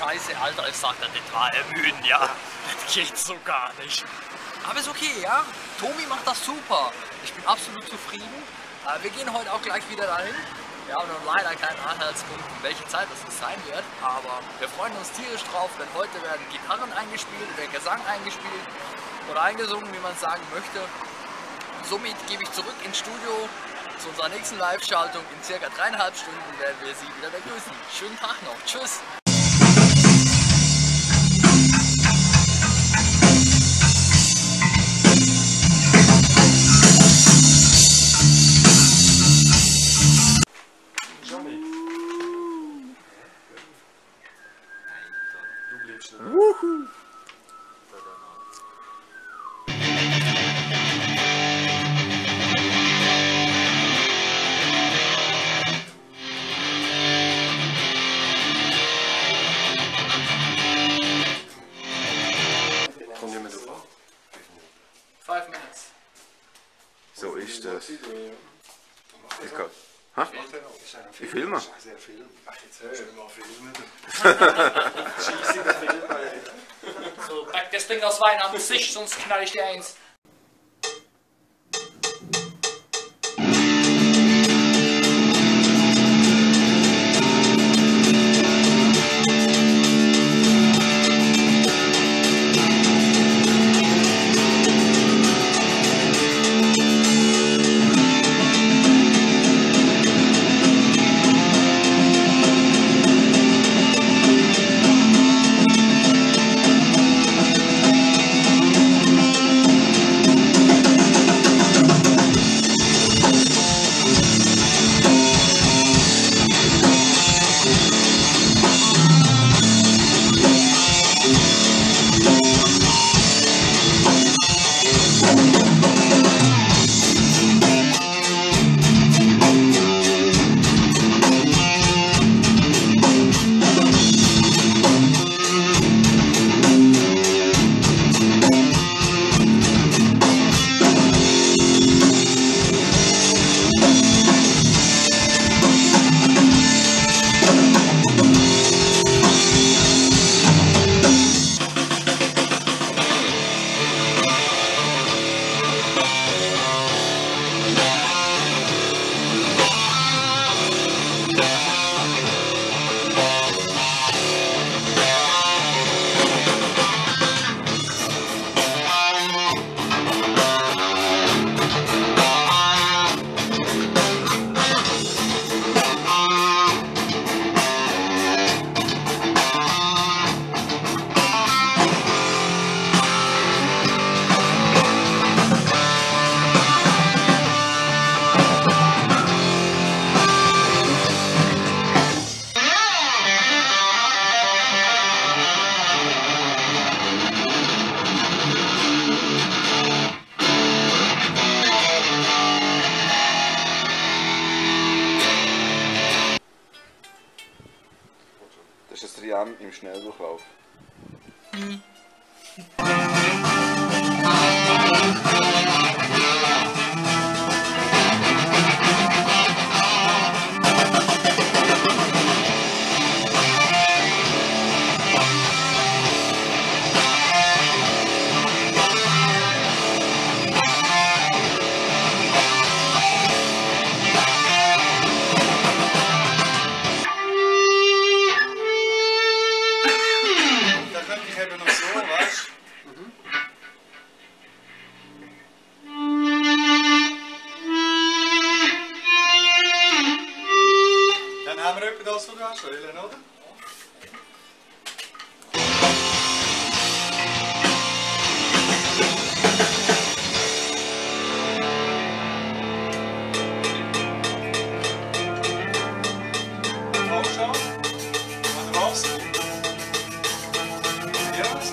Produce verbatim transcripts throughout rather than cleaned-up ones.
scheiße, Alter, ich sag dir, das war ermüdend, ja. Das geht so gar nicht. Aber ist okay, ja. Tomi macht das super. Ich bin absolut zufrieden. Äh, wir gehen heute auch gleich wieder dahin. Wir haben noch leider keinen Anhaltspunkt, welche Zeit das sein wird. Aber wir freuen uns tierisch drauf, denn heute werden Gitarren eingespielt, der Gesang eingespielt oder eingesungen, wie man es sagen möchte. Somit gebe ich zurück ins Studio zu unserer nächsten Live-Schaltung. In circa dreieinhalb Stunden werden wir Sie wieder begrüßen. Schönen Tag noch. Tschüss. Wuhu. Kommt jemand drauf? Five minutes. So ist das. Ich kann. Ha? Ich filme. Ach, jetzt hörst du mal filmen. Scheisse Film. So, pack das Ding aus Wein am Gesicht, sonst knall ich dir eins. Das ist das Trian im Schnelldurchlauf. Haben wir etwa das sogar schon, oder? Auch schon? Oder was? Ja,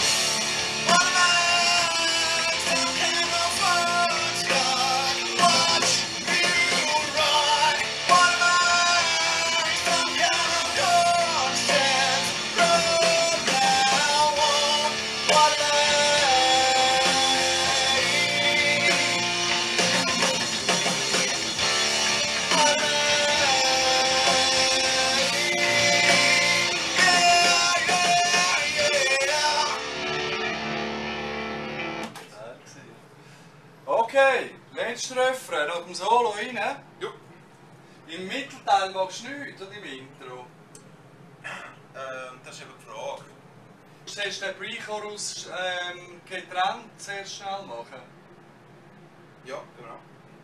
Okay, letzter Refrain, nach dem Solo rein. Ja. Im Mittelteil magst du nichts, oder im Intro? Ähm, das ist eben die Frage. Sollst du den Pre-Chorus ähm, getrennt sehr schnell machen? Ja, genau.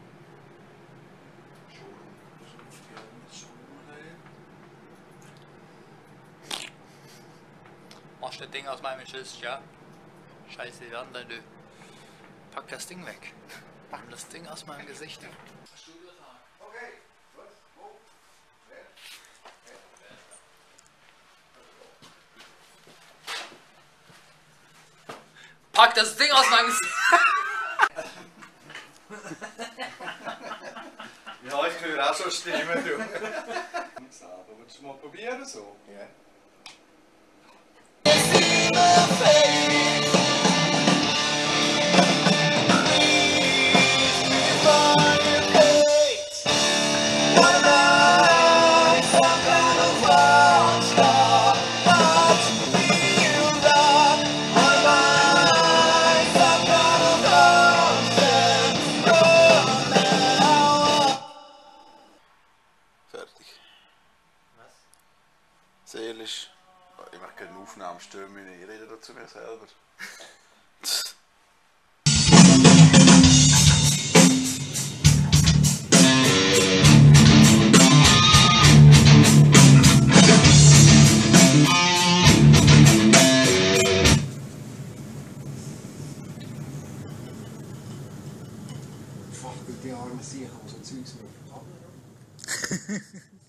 Machst du das Ding aus meinem Schiss, ja? Scheiße, wir haben du. Pack das Ding weg. Pack das Ding aus meinem Gesicht. Okay, was? Wo? Wer? Pack das Ding aus meinem Gesicht. Ja, ich höre auch schon Stimmen. Du. Aber willst du mal probieren so? Ja. Fertig. Was? Seelisch. Ich mache keine Aufnahme, störe mich nicht. Ich rede da zu mir selber. Fuck, die arme Sicher, die so Zeugs machen.